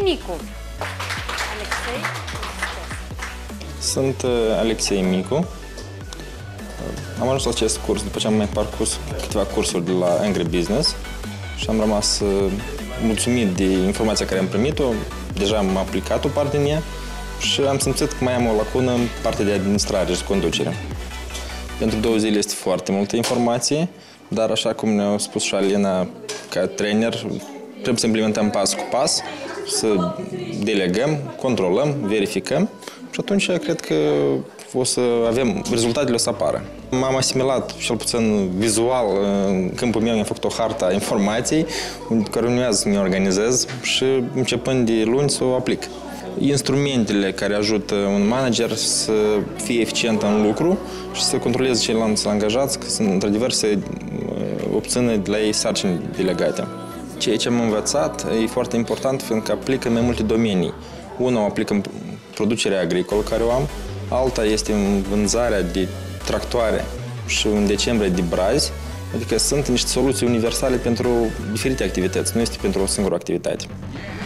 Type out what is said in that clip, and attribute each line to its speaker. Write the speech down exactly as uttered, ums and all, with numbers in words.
Speaker 1: Micu. Alexei?
Speaker 2: Sunt uh, Alexei Micu. Am ajuns la acest curs după ce am mai parcurs câteva cursuri de la Angry Business și am rămas uh, mulțumit de informația care am primit-o. Deja am aplicat o parte din ea și am simțit că mai am o lacună în partea de administrare și conducere. Pentru două zile este foarte multă informație, dar așa cum ne-a spus și Alina, ca trainer, trebuie să implementăm pas cu pas, să delegăm, controlăm, verificăm și atunci cred că o să avem, rezultatele o să apară. M-am asimilat, cel puțin vizual, în câmpul meu, am făcut o hartă a informației, care urmează să mi organizez și începând de luni să o aplic. Instrumentele care ajută un manager să fie eficient în lucru și să controleze ceilalți angajați, că sunt într-adevăr să obțină de la ei sarcini delegate. Ceea ce am învățat e foarte important, fiindcă aplică în mai multe domenii. Una o aplică în producerea agricolă care o am, alta este în vânzarea de tractoare și în decembrie de brazi, adică sunt niște soluții universale pentru diferite activități, nu este pentru o singură activitate.